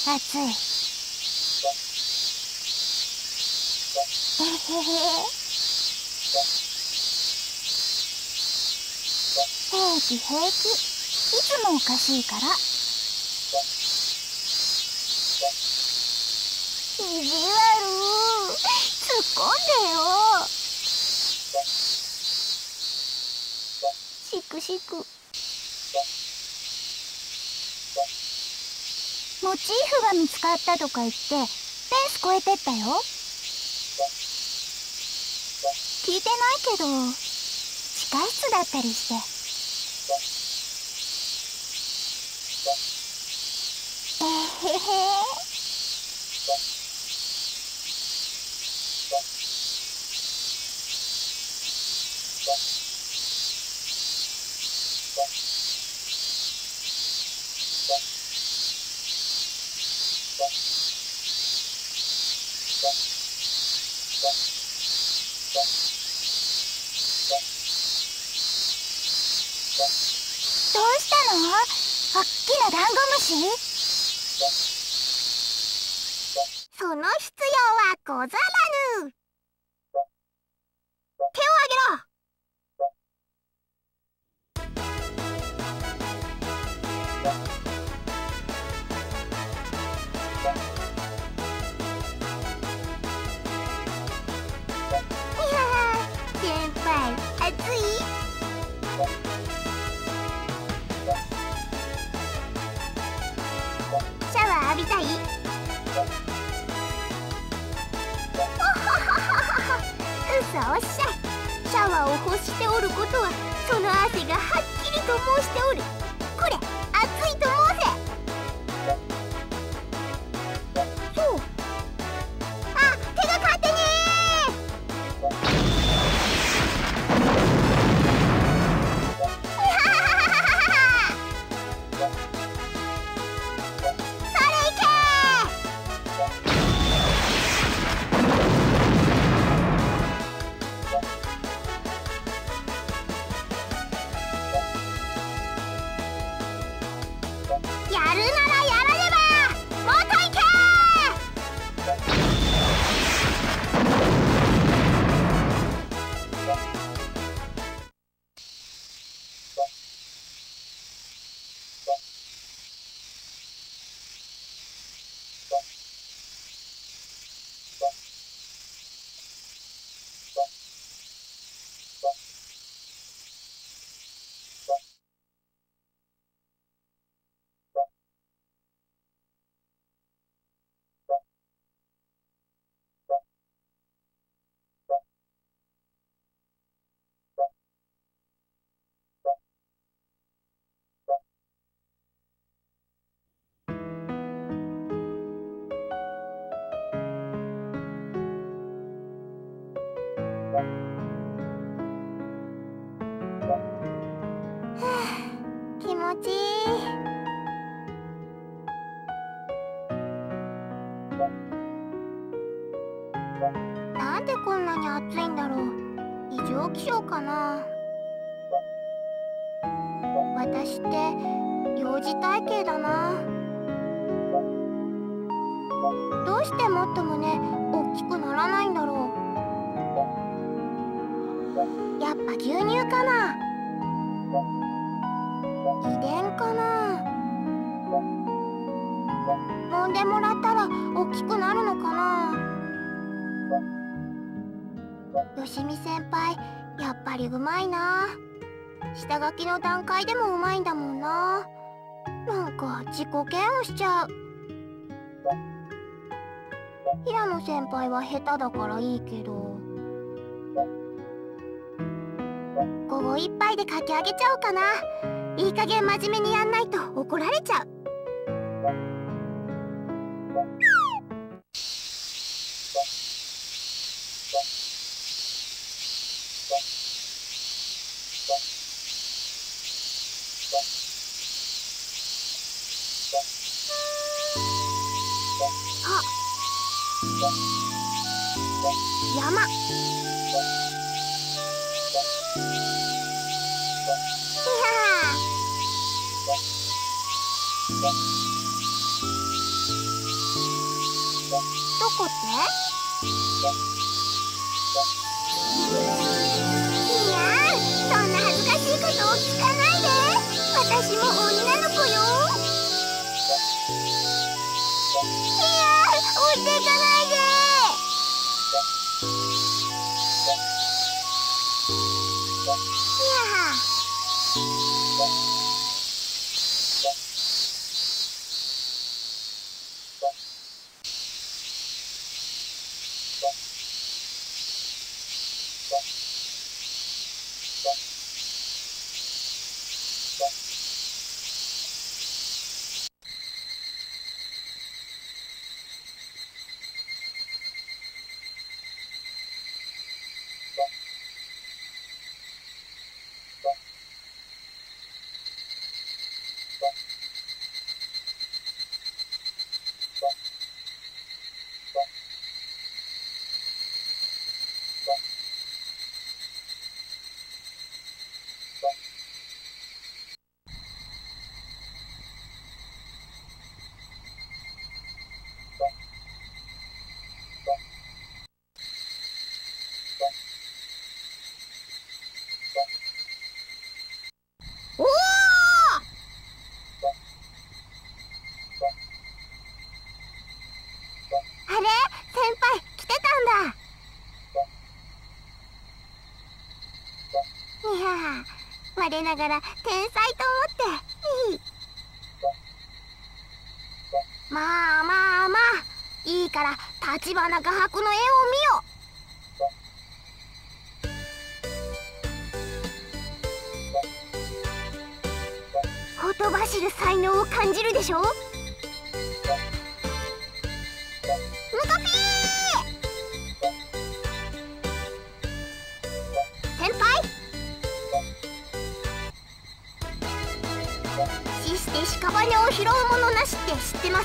暑い。えへへ。平気平気。いつもおかしいから。意地悪。突っ込んでよ。しくしく。モチーフが見つかったとか言ってフェンス越えてったよ。聞いてないけど地下室だったりして。えへへ。どうしたの？おっきなダンゴムシ？その必要はござらぬ。手を挙げろ。いやー、先輩暑い？シャワー浴びたい？嘘おっしゃい。シャワーを欲しておることはその汗がはっきりと申しておる。これ暑いと申せ。そう。あ、手が勝手にやるならやらねば。もっといけ。気持ちいい。なんでこんなに暑いんだろう。異常気象かな。私って幼児体型だな。どうしてもっと胸大きくならないんだろう。やっぱ牛乳かな。遺伝かな。揉んでもらったら大きくなるのかな。よしみ先輩、やっぱりうまいな。下書きの段階でもうまいんだもんな。なんか自己嫌悪しちゃう。平野先輩は下手だからいいけど、午後一杯で書き上げちゃおうかな。いい加減真面目にやんないと怒られちゃう。あ、山。 って？いやー、そんな恥ずかしいことを聞かないで。私も女の子よ。いやー、置いていかないで。いやー。おお！あれ、先輩来てたんだ。いやー、我ながら天才と思って。まあまあまあ、いいから立花画伯の絵を見よ。ほとばしる才能を感じるでしょ。ムカピー！先輩？死して屍を拾うものなしって知ってます？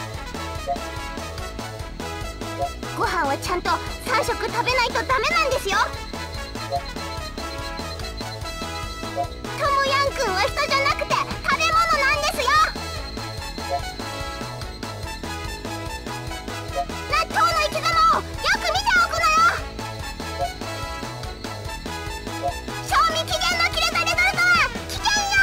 ご飯はちゃんと3食食べないとダメなんですよ。トムヤンくんは人じゃなくて食べ物なんですよ。納豆の生き様をよく見ておくのよ。賞味期限の切れたレトルトは危険よ。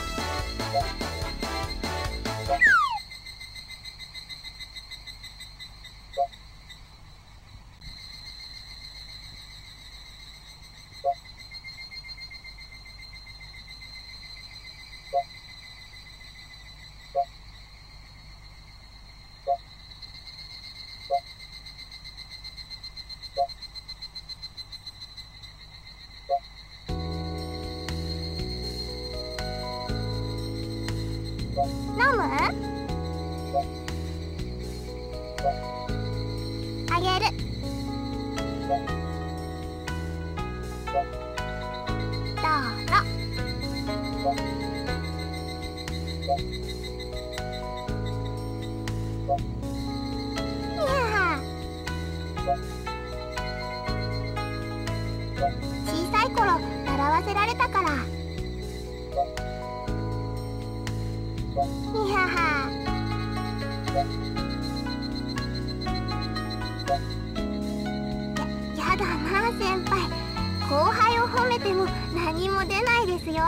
飲む？あげる。どうぞ。いやー、小さい頃習わせられたから。いやー、やだな先輩。後輩を褒めても何も出ないですよ。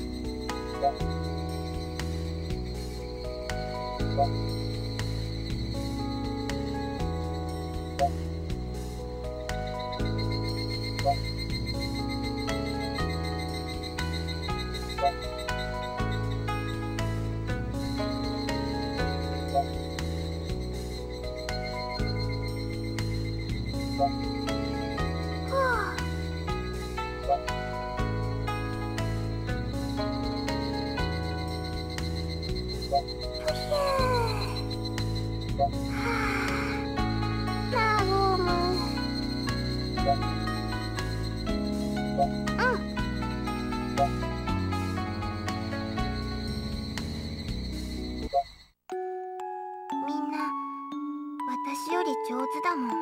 みんな私より上手だもん。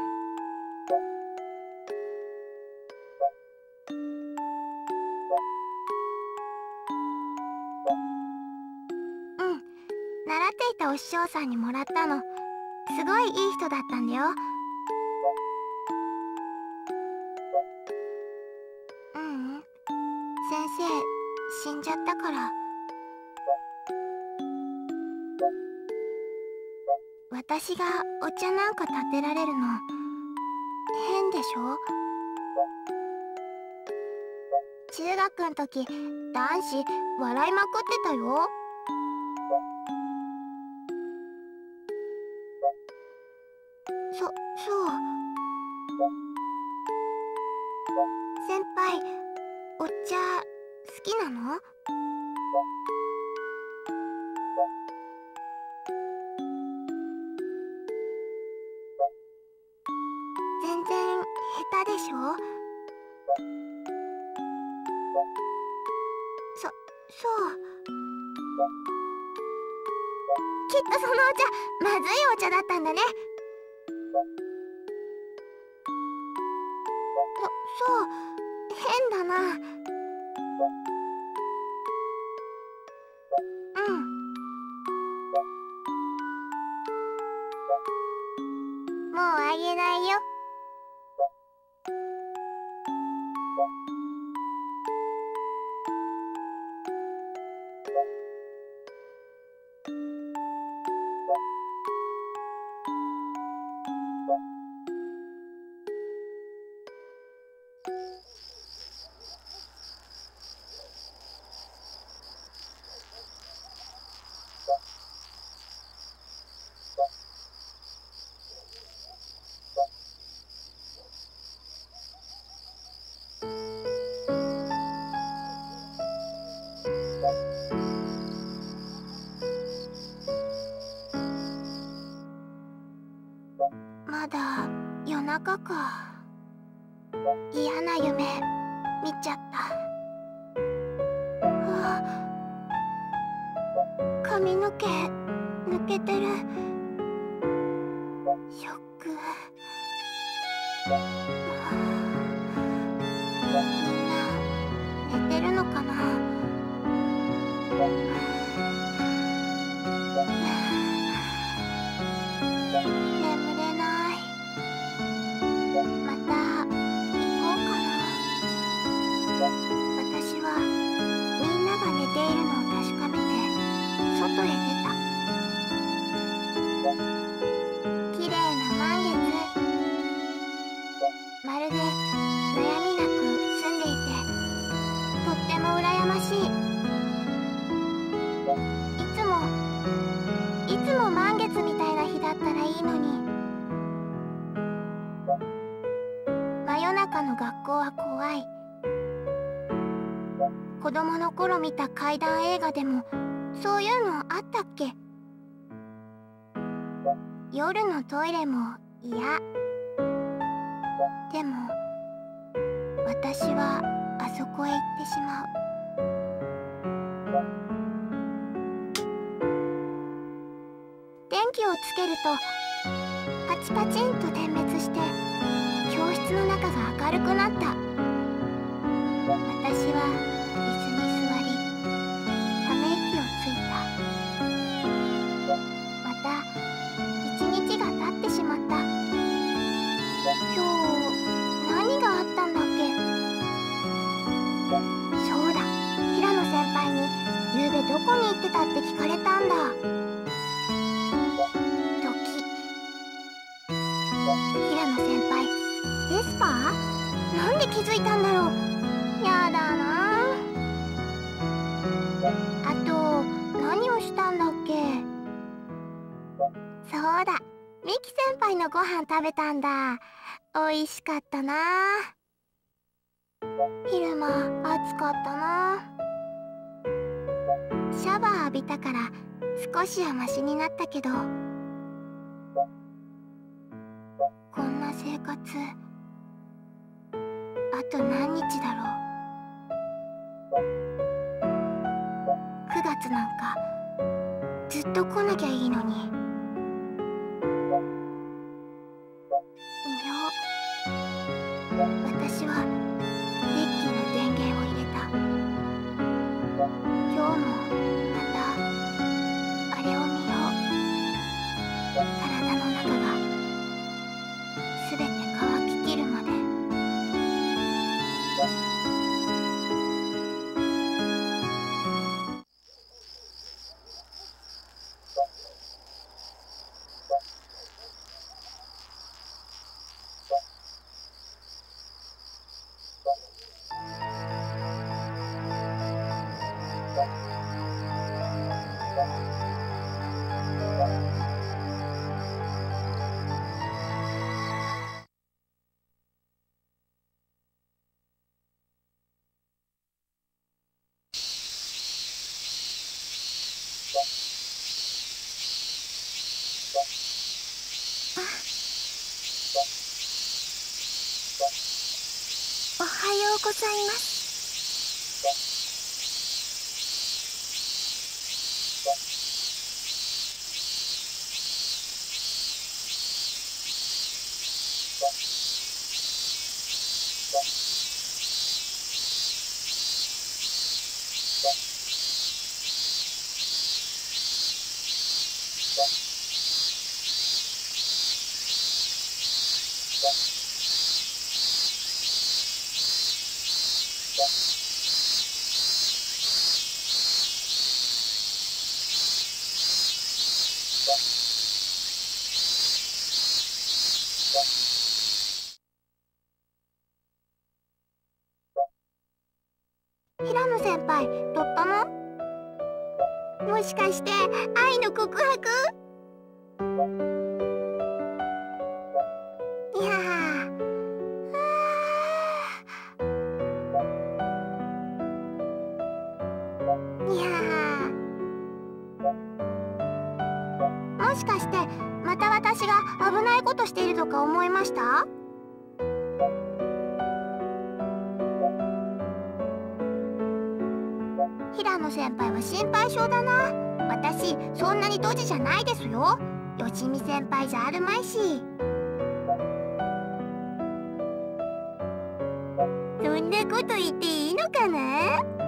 うん、習っていたお師匠さんにもらったの。すごいいい人だったんだよ。 から。私がお茶なんか立てられるの変でしょ？中学ん時男子笑いまくってたよ。そう。先輩、お茶好きなの？全然下手でしょ？そう。きっとそのお茶まずいお茶だったんだね。そう変だな。うん。もうあげないよ。まだ夜中か。嫌な夢見ちゃった。髪の毛抜けてる。ショック。みんな寝てるのかな？眠れない。また行こうかな。私はみんなが寝ているのを確かめて外へ出た。綺麗な満月。まるで悩みなく澄んでいてとっても羨ましい。いつも満月みたいな日だったらいいのに。真夜中の学校は怖い。子供の頃見た怪談映画でもそういうのあったっけ？夜のトイレも嫌。でも私はあそこへ行ってしまう。電気をつけるとパチパチンと点滅して教室の中が明るくなった。私は椅子に座りため息をついた。また一日が経ってしまった。今日何があったんだっけ？そうだ、平野先輩にゆうべどこに行ってたって聞かれたんだ。ドキ。平野先輩、エスパー？なんで気づいたんだろう。やだな。あと何をしたんだっけ？そうだ、ミキ先輩のご飯食べたんだ。おいしかったな。昼間暑かったな。シャワー浴びたから少しはマシになったけど、こんな生活あと何日だろう。9月なんかずっと来なきゃいいのに。いや、私はデッキの電源を入れた。今日もまたあれを見よう。体の中がすべて乾ききるまで。 ございます。平野先輩、どったの？もしかして愛の告白？いやいやもしかしてまた私が危ないことしているとか思いました？平野先輩は心配性だな。私そんなにドジじゃないですよ。よしみ先輩じゃあるまいし。そんなこと言っていいのかな？